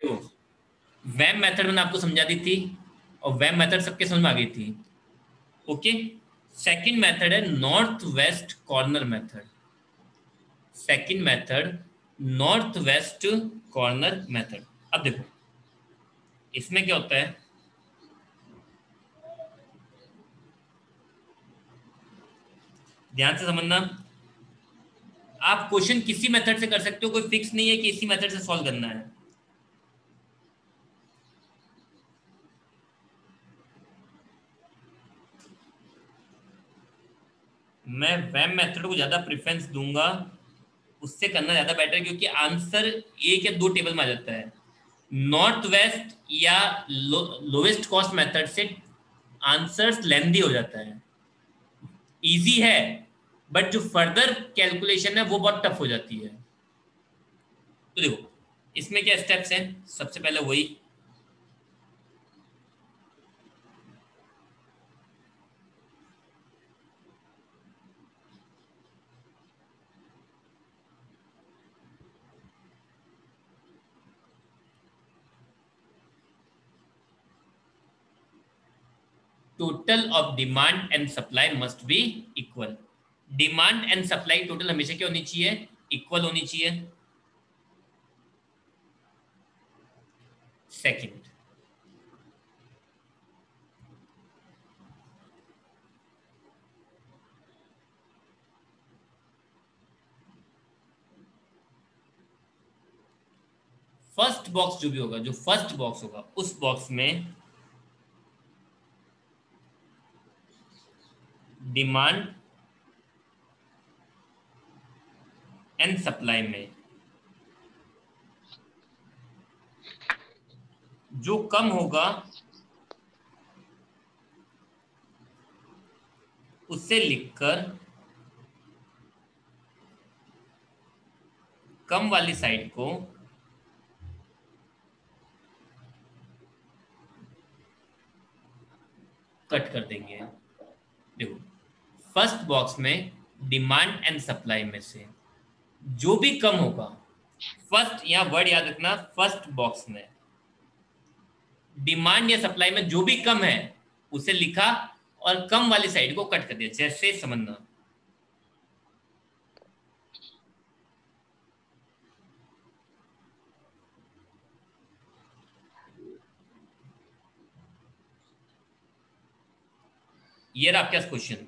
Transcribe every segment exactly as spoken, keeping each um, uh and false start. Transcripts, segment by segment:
तो वैम मेथड मैंने आपको समझा दी थी, और वैम मेथड सबके समझ में आ गई थी। ओके, सेकंड मेथड है north west corner method. Second method north west corner method. अब देखो इसमें क्या होता है, ध्यान से समझना। आप क्वेश्चन किसी मेथड से कर सकते हो, कोई फिक्स नहीं है कि इसी मेथड से सॉल्व करना है। मैं वैम मेथड को ज्यादा प्रेफरेंस दूंगा, उससे करना ज्यादा बेटर है, क्योंकि आंसर एक या दो टेबल में आ जाता है। नॉर्थ वेस्ट या लोवेस्ट कॉस्ट मेथड से आंसर्स लेंदी हो जाता है। इजी है, बट जो फर्दर कैलकुलेशन है वो बहुत टफ हो जाती है। तो देखो इसमें क्या स्टेप्स हैं, सबसे पहले वही total of demand and supply must be equal. Demand and supply total हमेशा क्या होनी चाहिए, इक्वल होनी चाहिए। सेकंड, फर्स्ट बॉक्स जो भी होगा, जो फर्स्ट बॉक्स होगा उस बॉक्स में डिमांड एंड सप्लाई में जो कम होगा उससे लिखकर कम वाली साइड को कट कर देंगे। देखो फर्स्ट बॉक्स में डिमांड एंड सप्लाई में से जो भी कम होगा, फर्स्ट यहां वर्ड याद रखना, फर्स्ट बॉक्स में डिमांड या सप्लाई में जो भी कम है उसे लिखा और कम वाली साइड को कट कर दिया, जैसे समझना। ये रहा आपका क्वेश्चन।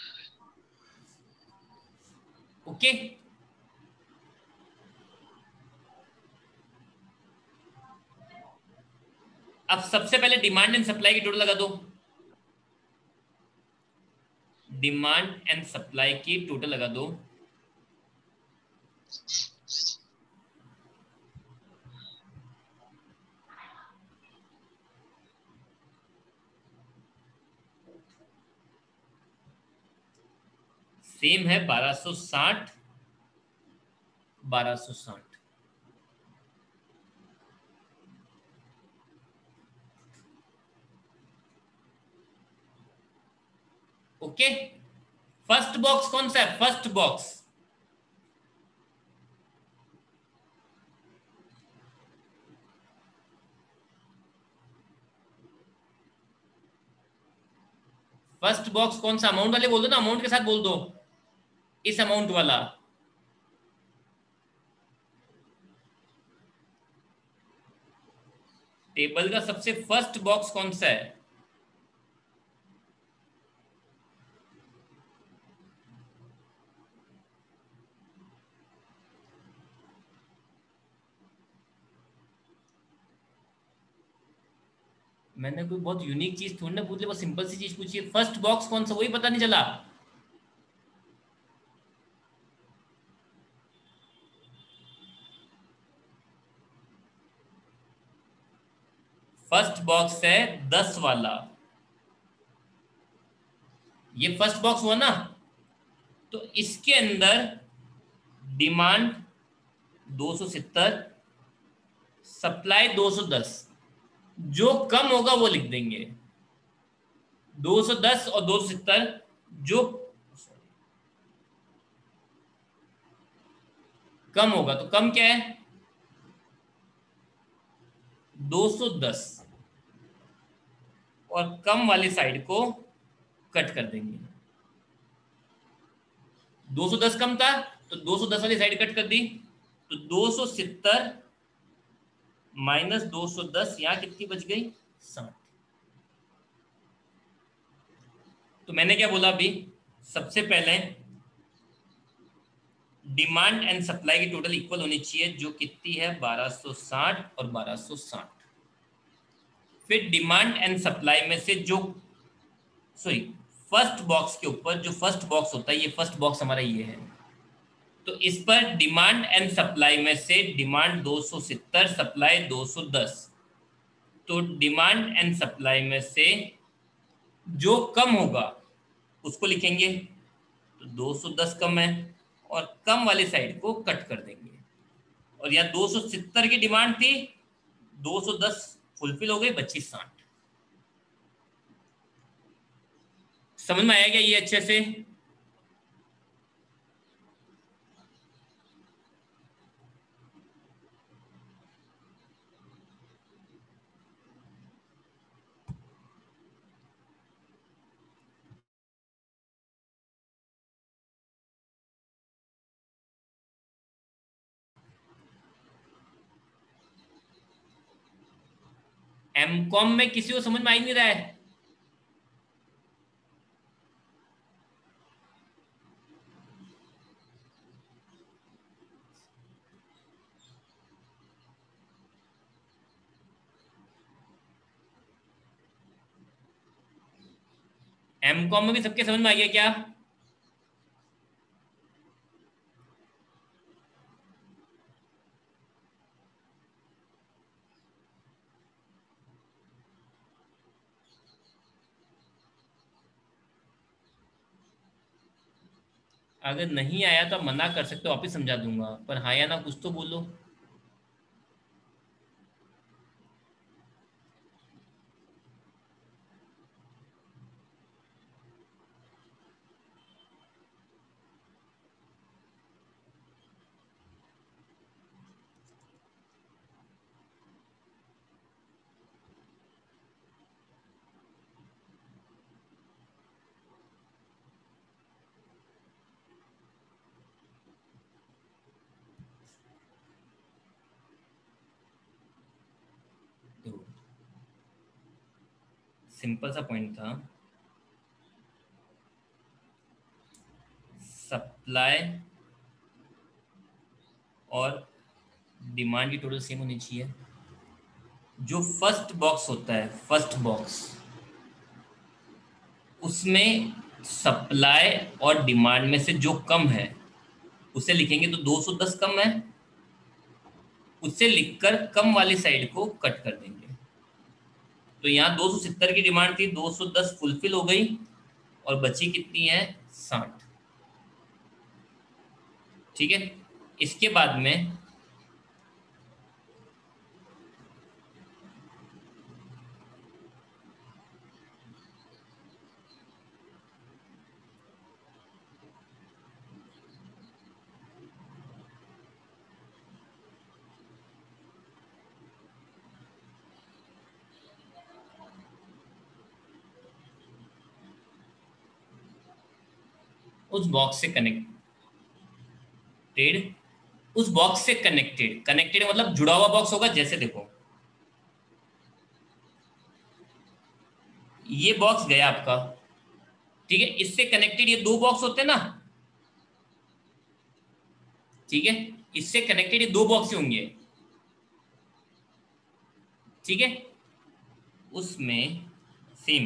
ओके, अब सबसे पहले डिमांड एंड सप्लाई की टोटल लगा दो। डिमांड एंड सप्लाई की टोटल लगा दो। सेम है बारह सौ साठ, बारह सौ साठ। ओके, फर्स्ट बॉक्स कौन सा है, फर्स्ट बॉक्स फर्स्ट बॉक्स कौन सा, अमाउंट वाले बोल दो ना, अमाउंट के साथ बोल दो, इस अमाउंट वाला। टेबल का सबसे फर्स्ट बॉक्स कौन सा है, मैंने कोई बहुत यूनिक चीज थोड़ी ना पूछ ली, बहुत सिंपल सी चीज पूछी है। फर्स्ट बॉक्स कौन सा वही पता नहीं चला। फर्स्ट बॉक्स है दस वाला, ये फर्स्ट बॉक्स हुआ ना। तो इसके अंदर डिमांड दो सौ सत्तर, सप्लाई दो सौ दस, जो कम होगा वो लिख देंगे। दो सौ दस और दो सौ सत्तर, जो कम होगा, तो कम क्या है, दो सौ दस और कम वाली साइड को कट कर देंगे। दो सौ दस कम था तो दो सौ दस वाली साइड कट कर दी, तो दो सौ सत्तर माइनस दो सौ दस, यहां कितनी बच गई? साठ। तो मैंने क्या बोला अभी, सबसे पहले डिमांड एंड सप्लाई की टोटल इक्वल होनी चाहिए, जो कितनी है? बारह सौ साठ और बारह सौ साठ। फिर डिमांड एंड सप्लाई में से जो, सॉरी, फर्स्ट बॉक्स के ऊपर जो फर्स्ट बॉक्स होता है, ये फर्स्ट बॉक्स हमारा ये है, तो इस पर डिमांड एंड सप्लाई में से डिमांड दो सौ सत्तर, सप्लाई दो सौ दस, तो डिमांड एंड सप्लाई में से जो कम होगा उसको लिखेंगे, तो दो सौ दस कम है और कम वाली साइड को कट कर देंगे। और यहाँ दो सौ सत्तर की डिमांड थी, दो सौ दस फुलफिल हो गई, बची साठ। समझ में आया क्या ये अच्छे से? एम कॉम में किसी को समझ में आ ही नहीं रहा है? एम कॉम में भी सबके समझ में आ गया क्या? अगर नहीं आया तो आप मना कर सकते हो, वापिस समझा दूंगा, पर हाँ या ना कुछ तो बोलो। देखो, सिंपल सा पॉइंट था, सप्लाई और डिमांड की टोटल सेम होनी चाहिए। जो फर्स्ट बॉक्स होता है, फर्स्ट बॉक्स, उसमें सप्लाई और डिमांड में से जो कम है उसे लिखेंगे, तो दो सौ दस कम है, उससे लिखकर कम वाली साइड को कट कर देंगे। तो यहाँ दो सौ सत्तर की डिमांड थी, दो सौ दस फुलफिल हो गई और बची कितनी है? साठ। ठीक है, इसके बाद में उस बॉक्स से कनेक्टेड, उस बॉक्स से कनेक्टेड, कनेक्टेड मतलब जुड़ा हुआ बॉक्स होगा। जैसे देखो, ये बॉक्स गया आपका, ठीक है, इससे कनेक्टेड ये दो बॉक्स होते हैं ना, ठीक है, इससे कनेक्टेड ये दो बॉक्स होंगे, ठीक है, उसमें सेम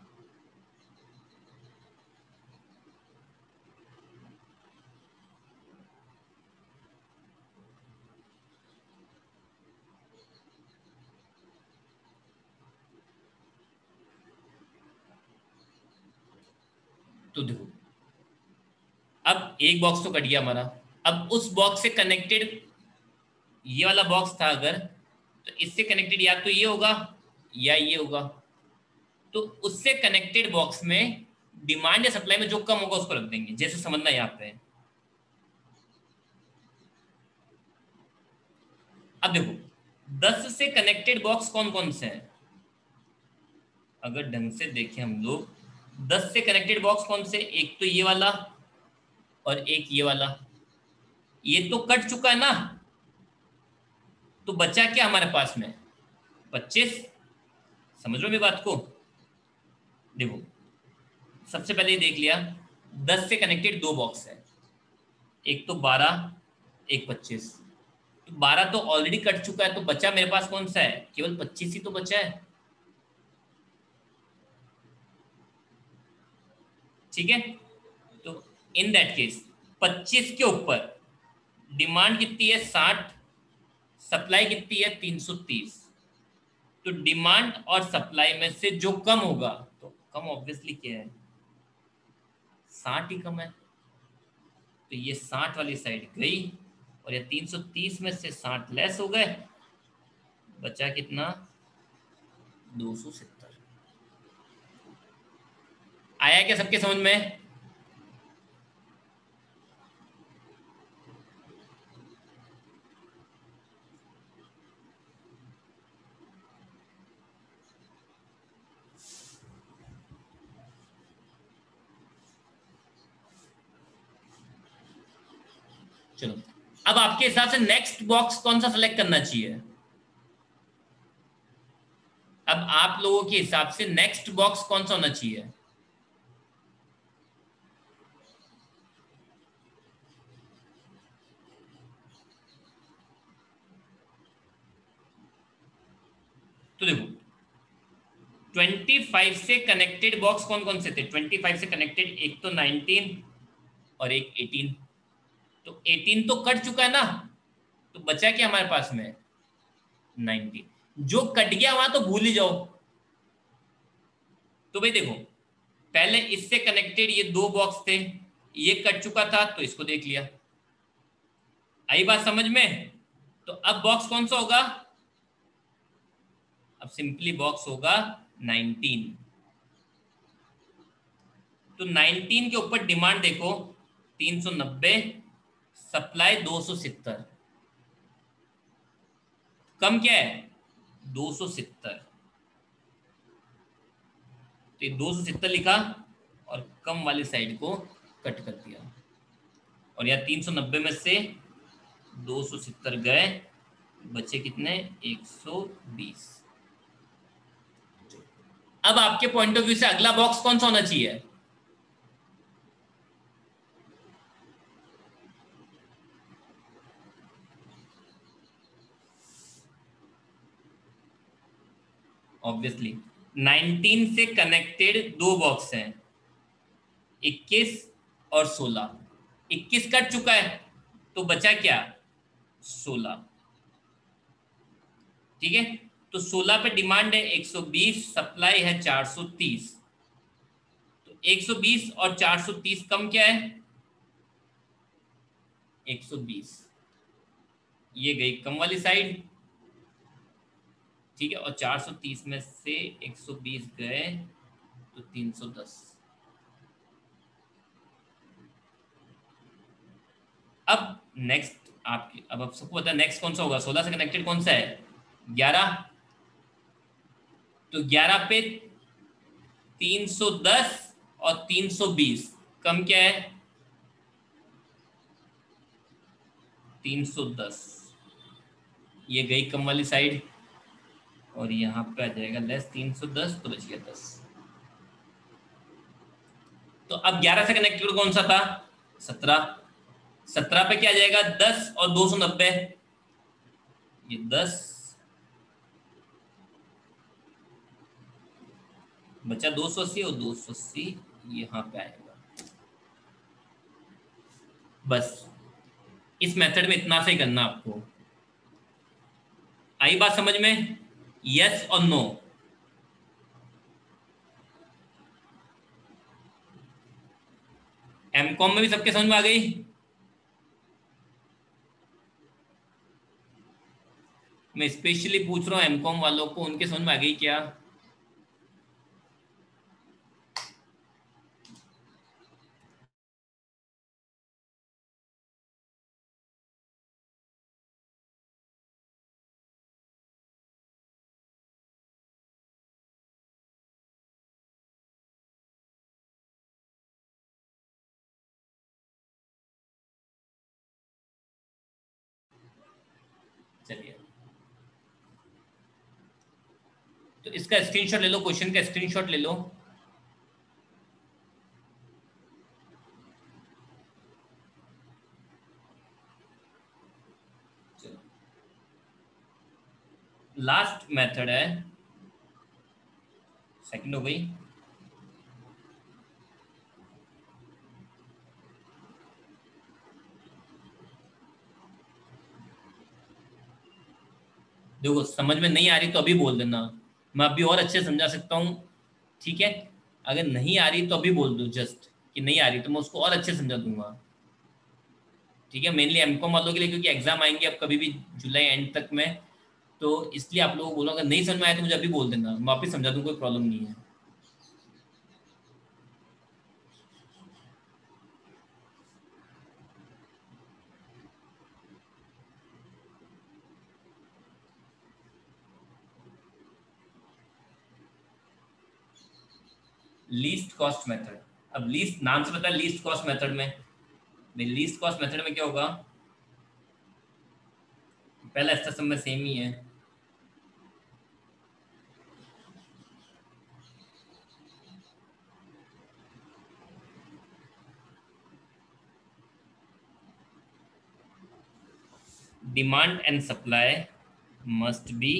तो देखो, अब एक बॉक्स तो कट गया हमारा, अब उस बॉक्स से कनेक्टेड ये वाला बॉक्स था अगर, तो इससे कनेक्टेड या तो ये होगा या ये होगा, तो उससे कनेक्टेड बॉक्स में डिमांड या सप्लाई में जो कम होगा उसको रख देंगे। जैसे समझना यहाँ पे, अब देखो, दस से कनेक्टेड बॉक्स कौन कौन से हैं? अगर ढंग से देखें हम लोग, दस से कनेक्टेड बॉक्स कौन से? एक तो ये वाला और एक ये वाला। ये तो कट चुका है ना, तो बचा क्या हमारे पास में? पच्चीस। समझ लो मेरी बात को। देखो, सबसे पहले ये देख लिया, दस से कनेक्टेड दो बॉक्स है, एक तो बारह, एक पच्चीस। तो बारह तो ऑलरेडी कट चुका है, तो बचा मेरे पास कौन सा है? केवल पच्चीस ही तो बचा है। ठीक है, तो इन दैट केस पच्चीस के ऊपर डिमांड कितनी है? साठ। सप्लाई कितनी है? तीन सौ तीस। तो डिमांड और सप्लाई में से जो कम होगा, तो कम ऑब्वियसली क्या है? साठ ही कम है। तो ये साठ वाली साइड गई, और ये तीन सौ तीस में से साठ लेस हो गए, बचा कितना? दो सौ सत्तर। आया क्या सबके समझ में? चलो, अब आपके हिसाब से नेक्स्ट बॉक्स कौन सा सेलेक्ट करना चाहिए? अब आप लोगों के हिसाब से नेक्स्ट बॉक्स कौन सा होना चाहिए? तो देखो, पच्चीस से कनेक्टेड बॉक्स कौन कौन से थे? पच्चीस से कनेक्टेड एक तो उन्नीस और एक अठारह। तो अठारह तो कट चुका है ना, तो बचा क्या हमारे पास में? उन्नीस। जो कट गया वहां तो भूल ही जाओ। तो भाई देखो, पहले इससे कनेक्टेड ये दो बॉक्स थे, ये कट चुका था तो इसको देख लिया। आई बात समझ में? तो अब बॉक्स कौन सा होगा? अब सिंपली बॉक्स होगा उन्नीस। तो उन्नीस के ऊपर डिमांड देखो तीन सौ नब्बे, सप्लाई दो सौ सत्तर। कम क्या है? दो सौ सत्तर। तो ये दो सौ सत्तर लिखा और कम वाली साइड को कट कर दिया, और यहाँ तीन सौ नब्बे में से दो सौ सत्तर गए, बचे कितने? एक सौ बीस। अब आपके पॉइंट ऑफ व्यू से अगला बॉक्स कौन सा होना चाहिए? ऑब्वियसली उन्नीस से कनेक्टेड दो बॉक्स हैं, इक्कीस और सोलह। इक्कीस कट चुका है, तो बचा क्या? सोलह। ठीक है, तो सोलह पे डिमांड है एक सौ बीस, सप्लाई है चार सौ तीस। तो एक सौ बीस और चार सौ तीस कम क्या है? एक सौ बीस। ये गई कम वाली साइड। ठीक है, और चार सौ तीस में से एक सौ बीस गए तो तीन सौ दस। अब नेक्स्ट आपकी, अब आप सबको पता है नेक्स्ट कौन सा होगा? सोलह से कनेक्टेड कौन सा है? ग्यारह। तो ग्यारह पे तीन सौ दस और तीन सौ बीस, कम क्या है? तीन सौ दस। ये गई कम वाली साइड, और यहाँ पे आ जाएगा लेस तीन सौ दस, तो बच गया दस। तो अब ग्यारह से कनेक्टेड कौन सा था? सत्रह। सत्रह पे क्या आ जाएगा? दस और दो सौ नब्बे, ये दस। बचा दो सौ अस्सी, और दो सौ अस्सी यहाँ पे आएगा। बस इस मेथड में इतना से ही करना आपको। आई बात समझ में? यस और नो? एम कॉम में भी सबके समझ में आ गई? मैं स्पेशली पूछ रहा हूँ एम कॉम वालों को, उनके समझ में आ गई क्या? चलिए, तो इसका स्क्रीनशॉट ले लो, क्वेश्चन का स्क्रीनशॉट ले लो। लास्ट मेथड है, सेकंड हो गई। देखो समझ में नहीं आ रही तो अभी बोल देना, मैं अभी और अच्छे से समझा सकता हूँ, ठीक है। अगर नहीं आ रही तो अभी बोल दो जस्ट कि नहीं आ रही, तो मैं उसको और अच्छे से समझा दूंगा, ठीक है। मेनली एमकॉम वालों के लिए, क्योंकि एग्जाम आएंगे अब कभी भी जुलाई एंड तक में, तो इसलिए आप लोगों को बोलो, अगर नहीं समझ में आया तो मुझे अभी बोल देना, मैं वापस समझा दूँ, कोई प्रॉब्लम नहीं है। लीस्ट कॉस्ट मेथड, अब लीस्ट नाम से पता है लीस्ट कॉस्ट मेथड में, लीस्ट कॉस्ट मेथड में क्या होगा, पहला स्टेप सब में सेम ही है। Demand and supply must be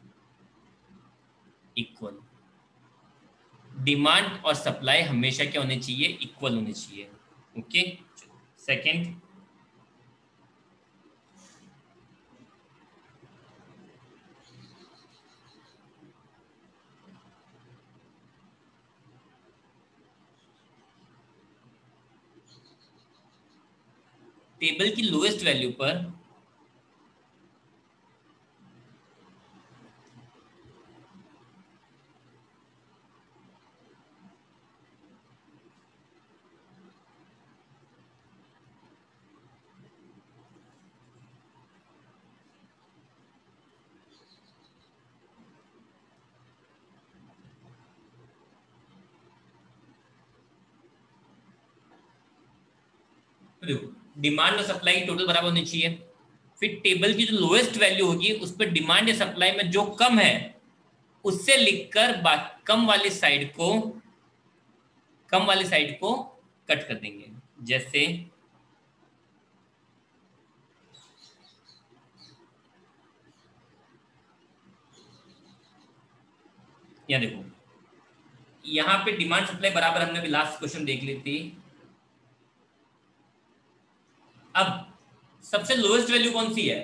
equal, demand और सप्लाई हमेशा क्या होने चाहिए, इक्वल होने चाहिए, ओके। सेकंड, टेबल की लोएस्ट वैल्यू पर देखो डिमांड और सप्लाई की टोटल बराबर होनी चाहिए, फिर टेबल की जो लोएस्ट वैल्यू होगी उस पर डिमांड या सप्लाई में जो कम है उससे लिखकर कम वाली साइड को कम वाली साइड को कट कर देंगे। जैसे यहाँ देखो, यहाँ पे डिमांड सप्लाई बराबर हमने अभी लास्ट क्वेश्चन देख ली थी। अब सबसे लोएस्ट वैल्यू कौन सी है,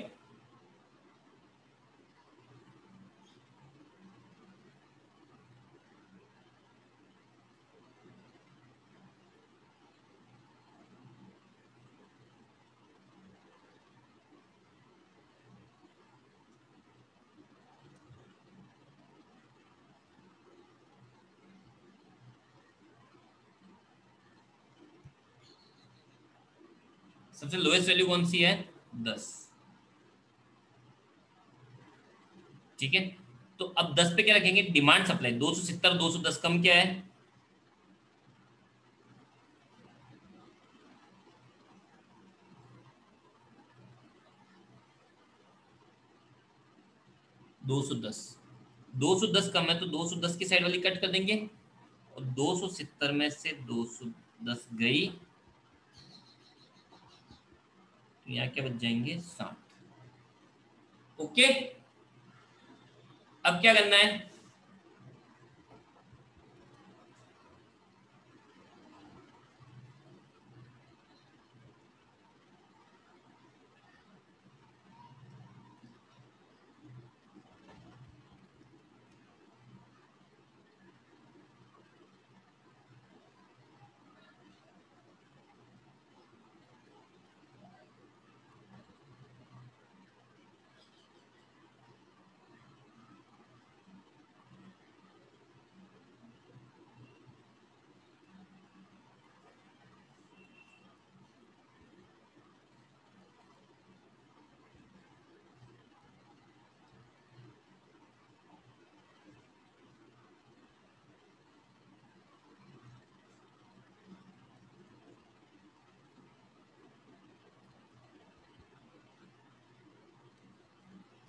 सबसे लोएस्ट वैल्यू कौन सी है, दस, ठीक है। तो अब दस पे क्या रखेंगे, डिमांड सप्लाई, दो सौ सितर दो सौ दस कम क्या है, दो सौ दस, दो सौ दस कम है तो दो सौ दस की साइड वाली कट कर देंगे, और दो सौ सितर में से दो सौ दस गई तो यहाँ क्या बच जाएंगे, साठ, ओके। अब क्या करना है,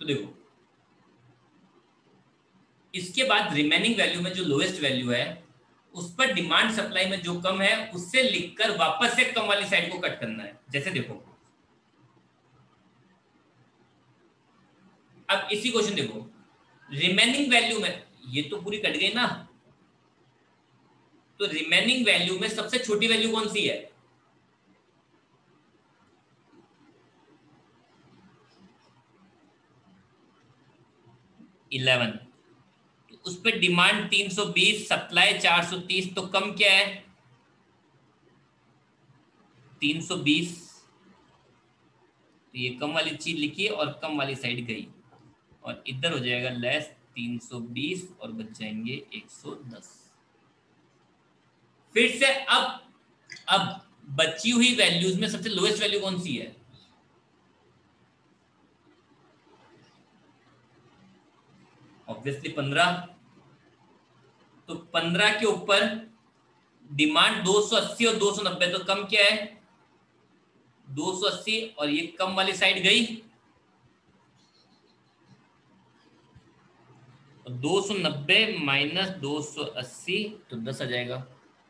तो देखो इसके बाद रिमेनिंग वैल्यू में जो लोएस्ट वैल्यू है उस पर डिमांड सप्लाई में जो कम है उससे लिखकर वापस से कम वाली साइड को कट करना है। जैसे देखो अब इसी क्वेश्चन देखो, रिमेनिंग वैल्यू में ये तो पूरी कट गई ना, तो रिमेनिंग वैल्यू में सबसे छोटी वैल्यू कौन सी है? इलेवन। तो उस पर डिमांड तीन सौ बीस, सप्लाई चार सौ तीस, तो कम क्या है? तीन सौ बीस। तो ये कम वाली चीज लिखी और कम वाली साइड गई और इधर हो जाएगा लेस तीन सौ बीस और बच जाएंगे एक सौ दस। फिर से अब अब बची हुई वैल्यूज में सबसे लोएस्ट वैल्यू कौन सी है? ऑब्वियसली पंद्रह। तो पंद्रह के ऊपर डिमांड दो सौ अस्सी और दो सौ नब्बे, तो कम क्या है? दो सौ अस्सी और ये कम वाली साइड गई, दो सौ नब्बे माइनस दो सौ अस्सी तो दस आ जाएगा।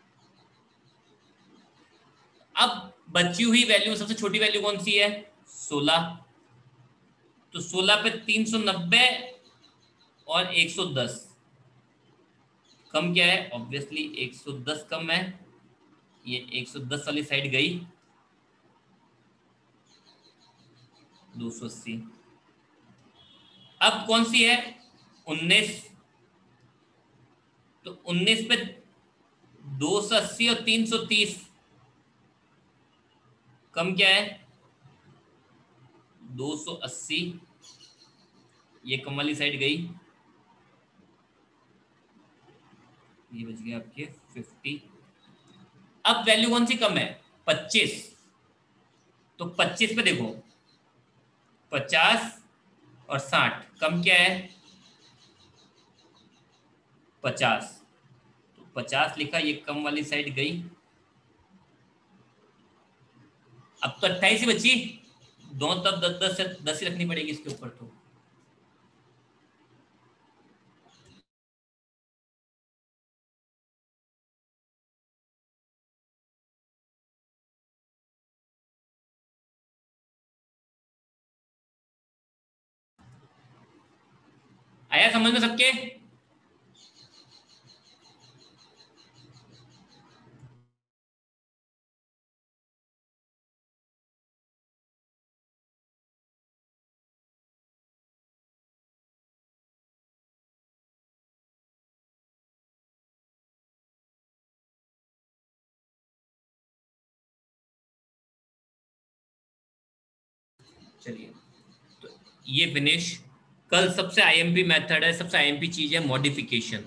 अब बची हुई वैल्यू सबसे छोटी वैल्यू कौन सी है? सोलह। तो सोलह पे तीन सौ नब्बे और एक सौ दस, कम क्या है? ऑब्वियसली एक सौ दस कम है, ये एक सौ दस वाली साइड गई, दो सौ अस्सी। अब कौन सी है? उन्नीस। तो उन्नीस पे दो सौ अस्सी और तीन सौ तीस, कम क्या है? दो सौ अस्सी, ये कम वाली साइड गई, ये बच गया आपके पचास। अब वैल्यू कौन सी कम है? पच्चीस। तो पच्चीस पे देखो पचास और साठ, कम क्या है? पचास। तो पचास लिखा, ये कम वाली साइड गई, अब तो अट्ठाईस ही बची, दो तब दस दस से दस ही रखनी पड़ेगी इसके ऊपर। तो आया समझ में सबके? चलिए तो ये फिनिश। कल सबसे आईएमपी मेथड है, सबसे आईएमपी चीज है मॉडिफिकेशन।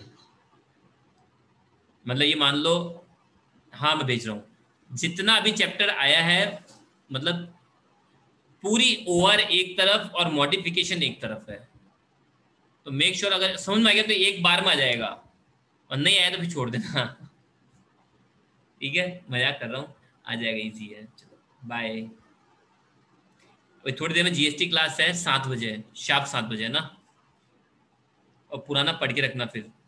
मतलब ये मान लो, हाँ मैं भेज रहा हूँ, जितना अभी चैप्टर आया है मतलब पूरी ओवर एक तरफ और मॉडिफिकेशन एक तरफ है। तो मेक श्योर अगर समझ में आ गया तो एक बार में आ जाएगा, और नहीं आया तो फिर छोड़ देना। ठीक है, मजाक कर रहा हूँ, आ जाएगा, इजी है। चलो बाय। थोड़ी देर में जीएसटी क्लास है, सात बजे, शार्प सात बजे ना। और पुराना पढ़ के रखना फिर।